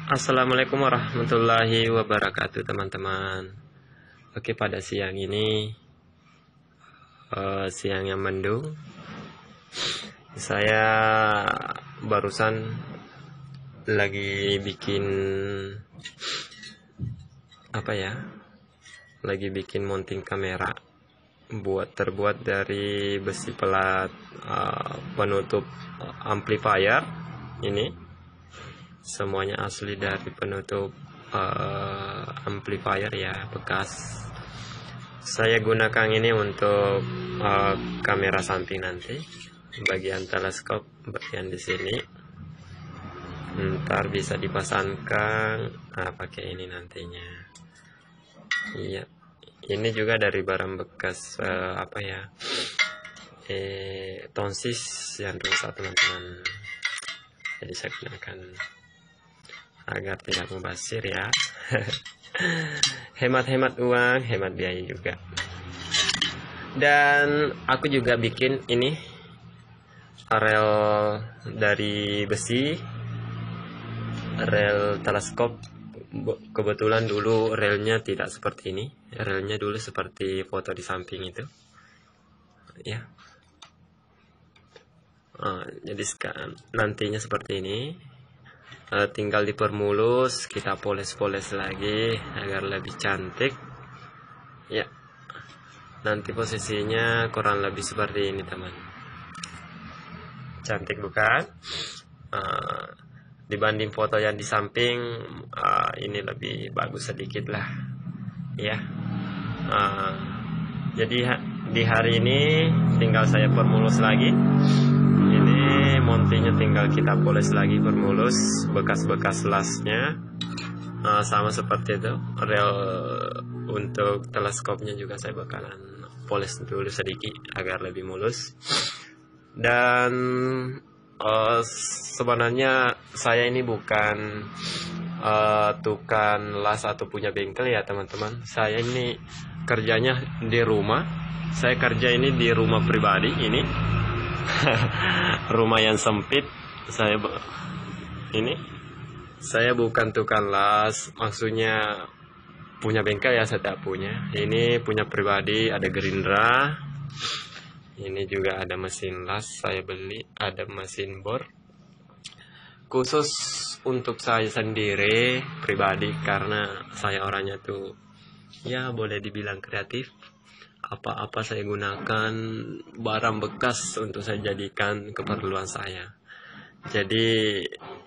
Assalamualaikum warahmatullahi wabarakatuh teman-teman. Oke, pada siang ini siang yang mendung, saya barusan lagi bikin lagi bikin mounting kamera terbuat dari besi pelat penutup amplifier. Ini semuanya asli dari penutup amplifier ya, bekas. Saya gunakan ini untuk kamera samping nanti, bagian teleskop bagian di sini. Ntar bisa dipasangkan pakai ini nantinya. Iya, ini juga dari barang bekas tonsis yang rusak teman-teman. Jadi saya gunakan agar tidak mubazir ya. Hemat-hemat uang, hemat biaya juga. Dan aku juga bikin ini rel dari besi, rel teleskop. Kebetulan dulu relnya tidak seperti ini, relnya dulu seperti foto di samping itu ya. Jadi sekarang nantinya seperti ini. Tinggal dipermulus, kita poles-poles lagi agar lebih cantik ya. Nanti posisinya kurang lebih seperti ini teman. Cantik bukan? Dibanding foto yang di samping, ini lebih bagus sedikit lah ya. Jadi di hari ini tinggal saya permulus lagi. Mountingnya tinggal kita poles lagi, permulus bekas-bekas lasnya, sama seperti itu. Rel untuk teleskopnya juga saya bakalan poles dulu sedikit agar lebih mulus. Dan sebenarnya saya ini bukan tukang las atau punya bengkel ya teman-teman. Saya ini kerjanya di rumah. Saya kerja ini di rumah pribadi ini. Rumah yang sempit. Saya bukan tukang las, maksudnya punya bengkel ya, saya tak punya. Ini punya pribadi, ada gerindra. Ini juga ada mesin las saya beli, ada mesin bor khusus untuk saya sendiri pribadi, karena saya orangnya tuh ya boleh dibilang kreatif. Apa-apa saya gunakan barang bekas untuk saya jadikan keperluan saya. Jadi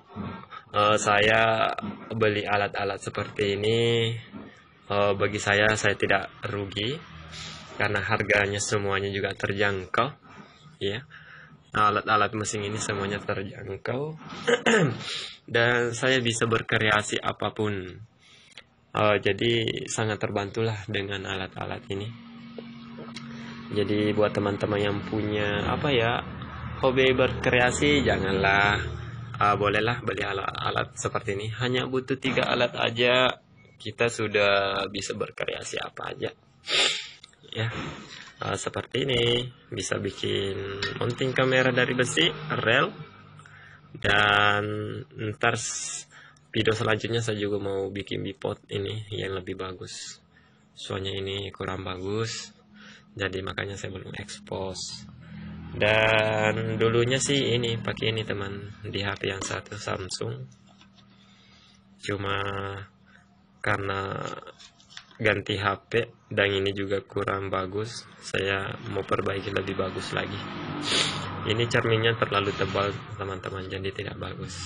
saya beli alat-alat seperti ini, bagi saya tidak rugi karena harganya semuanya juga terjangkau ya. Alat-alat mesin ini semuanya terjangkau dan saya bisa berkreasi apapun. Jadi sangat terbantulah dengan alat-alat ini. Jadi buat teman-teman yang punya hobi berkreasi, janganlah, bolehlah beli alat-alat seperti ini. Hanya butuh 3 alat aja, kita sudah bisa berkreasi apa aja ya. Seperti ini, bisa bikin mounting kamera dari besi, rel. Dan ntar video selanjutnya saya juga mau bikin bipod ini yang lebih bagus. Soalnya ini kurang bagus, jadi makanya saya belum expose. Dan dulunya sih ini pakai ini teman, di HP yang satu Samsung. Cuma karena ganti HP dan ini juga kurang bagus, saya mau perbaiki lebih bagus lagi. Ini cerminnya terlalu tebal teman-teman, jadi tidak bagus.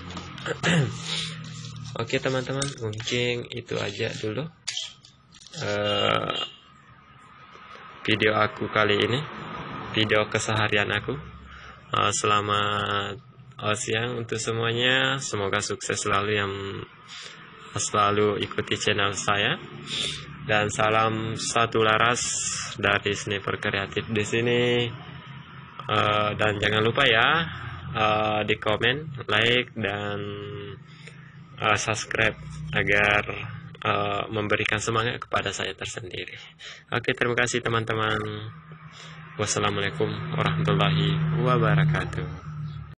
Oke teman-teman, mungkin itu aja dulu video aku kali ini, video keseharian aku. Selamat siang untuk semuanya, semoga sukses selalu yang selalu ikuti channel saya, dan salam satu laras dari Sniper Kreatif di sini. Dan jangan lupa ya, di komen, like, dan subscribe agar memberikan semangat kepada saya tersendiri. Oke, terima kasih teman-teman. Wassalamualaikum warahmatullahi wabarakatuh.